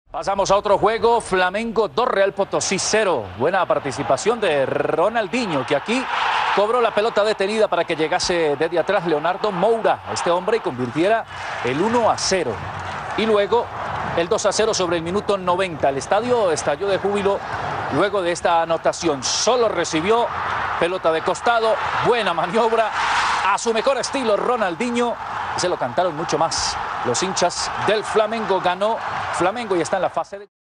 Pasamos a otro juego, Flamengo 2, Real Potosí 0. Buena participación de Ronaldinho, que aquí cobró la pelota detenida para que llegase desde atrás Leonardo Moura, este hombre, y convirtiera el 1-0. Y luego el 2-0 sobre el minuto 90. El estadio estalló de júbilo luego de esta anotación. Solo recibió pelota de costado, buena maniobra, a su mejor estilo Ronaldinho. Se lo cantaron mucho más los hinchas del Flamengo. Ganó Flamengo y está en la fase de...